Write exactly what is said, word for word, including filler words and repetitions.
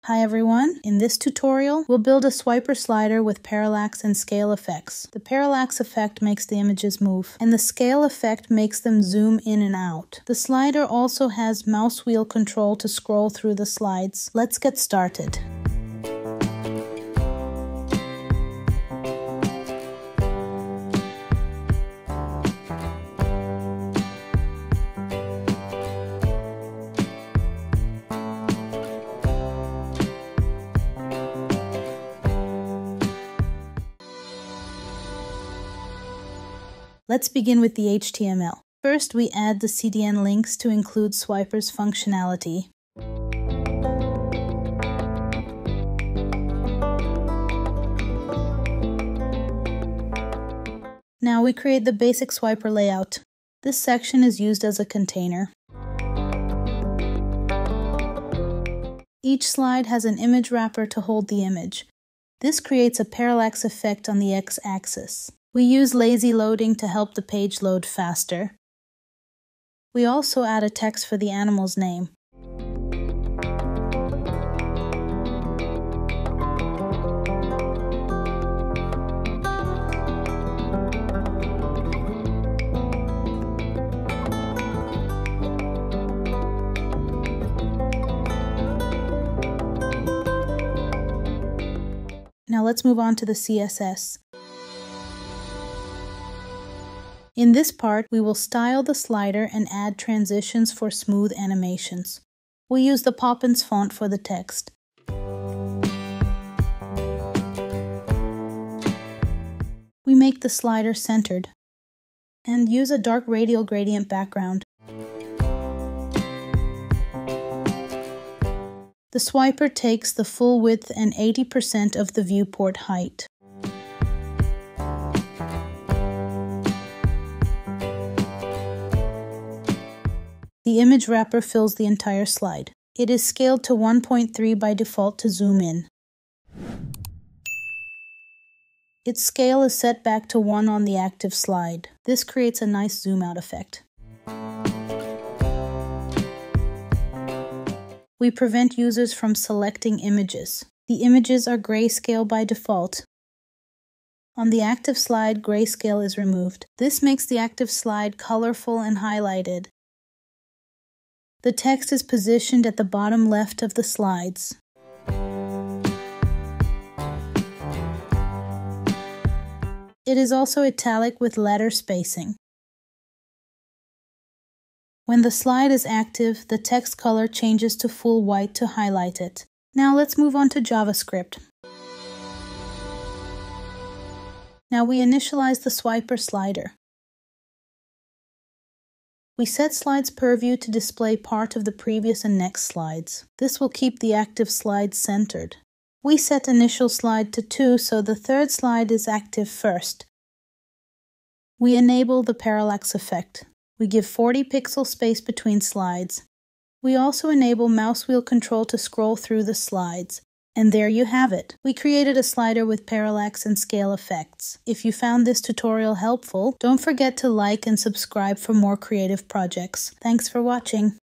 Hi everyone, in this tutorial we'll build a swiper slider with parallax and scale effects. The parallax effect makes the images move, and the scale effect makes them zoom in and out. The slider also has mouse wheel control to scroll through the slides. Let's get started. Let's begin with the H T M L. First, we add the C D N links to include Swiper's functionality. Now we create the basic Swiper layout. This section is used as a container. Each slide has an image wrapper to hold the image. This creates a parallax effect on the x-axis. We use lazy loading to help the page load faster. We also add a text for the animal's name. Now let's move on to the C S S. In this part, we will style the slider and add transitions for smooth animations. We'll use the Poppins font for the text. We make the slider centered and use a dark radial gradient background. The swiper takes the full width and eighty percent of the viewport height. The image wrapper fills the entire slide. It is scaled to one point three by default to zoom in. Its scale is set back to one on the active slide. This creates a nice zoom out effect. We prevent users from selecting images. The images are grayscale by default. On the active slide, grayscale is removed. This makes the active slide colorful and highlighted. The text is positioned at the bottom left of the slides. It is also italic with letter spacing. When the slide is active, the text color changes to full white to highlight it. Now let's move on to JavaScript. Now we initialize the swiper slider. We set slides purview to display part of the previous and next slides. This will keep the active slide centered. We set initial slide to two, so the third slide is active first. We enable the parallax effect. We give forty pixel space between slides. We also enable mouse wheel control to scroll through the slides. And there you have it. We created a slider with parallax and scale effects. If you found this tutorial helpful, don't forget to like and subscribe for more creative projects. Thanks for watching.